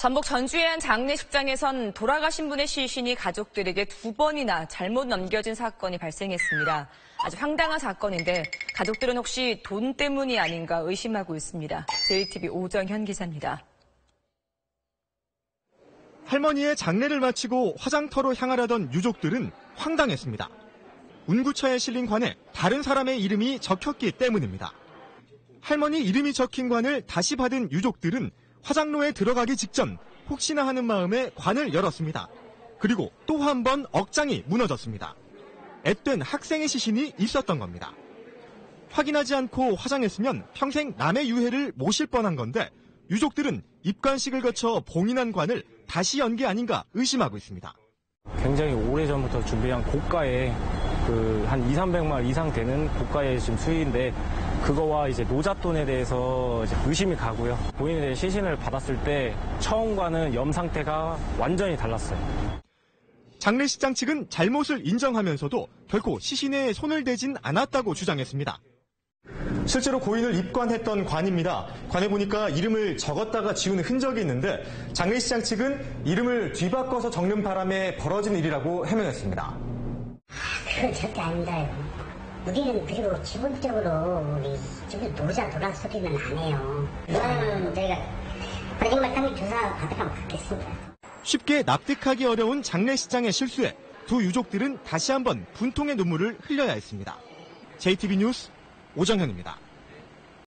전북 전주의 한 장례식장에선 돌아가신 분의 시신이 가족들에게 2번이나 잘못 넘겨진 사건이 발생했습니다. 아주 황당한 사건인데 가족들은 혹시 돈 때문이 아닌가 의심하고 있습니다. JTBC 오정현 기자입니다. 할머니의 장례를 마치고 화장터로 향하려던 유족들은 황당했습니다. 운구처에 실린 관에 다른 사람의 이름이 적혔기 때문입니다. 할머니 이름이 적힌 관을 다시 받은 유족들은 화장로에 들어가기 직전 혹시나 하는 마음에 관을 열었습니다. 그리고 또 한 번 억장이 무너졌습니다. 앳된 학생의 시신이 있었던 겁니다. 확인하지 않고 화장했으면 평생 남의 유해를 모실 뻔한 건데 유족들은 입관식을 거쳐 봉인한 관을 다시 연 게 아닌가 의심하고 있습니다. 굉장히 오래전부터 준비한 고가의 한 200~300만 이상 되는 고가의 지금 수위인데 그거와 이제 노잣돈에 대해서 이제 의심이 가고요. 본인의 시신을 받았을 때 처음과는 염 상태가 완전히 달랐어요. 장례식장 측은 잘못을 인정하면서도 결코 시신에 손을 대진 않았다고 주장했습니다. 실제로 고인을 입관했던 관입니다. 관에 보니까 이름을 적었다가 지운 흔적이 있는데 장례식장 측은 이름을 뒤바꿔서 적는 바람에 벌어진 일이라고 해명했습니다. 그건 절대 아닙니다. 우리는 그리고 기본적으로 우리 집에 노자 돌아 소리는 안 해요. 이거는 저희가 정말 당일 조사 받으러 받겠습니다. 쉽게 납득하기 어려운 장례식장의 실수에 두 유족들은 다시 한번 분통의 눈물을 흘려야 했습니다. JTBC 뉴스 오정현입니다.